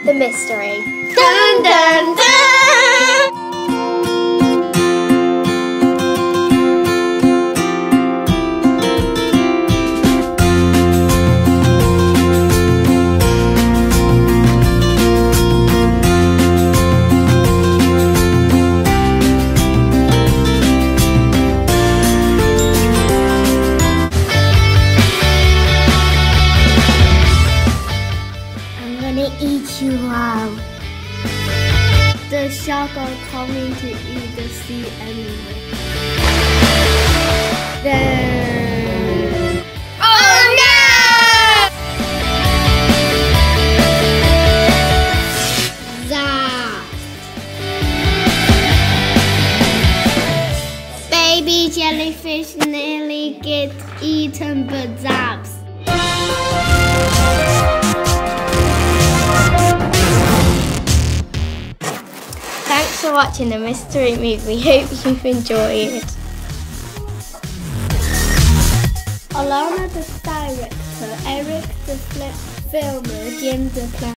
the mystery. Dun dun dun! Eat you out. The shark are coming to eat the sea animal. Then... Oh no! Zap! Baby jellyfish nearly get eaten but zaps. Thanks for watching the mystery movie. Hope you've enjoyed. Alana the director, Eric the filmer, Jim the planner.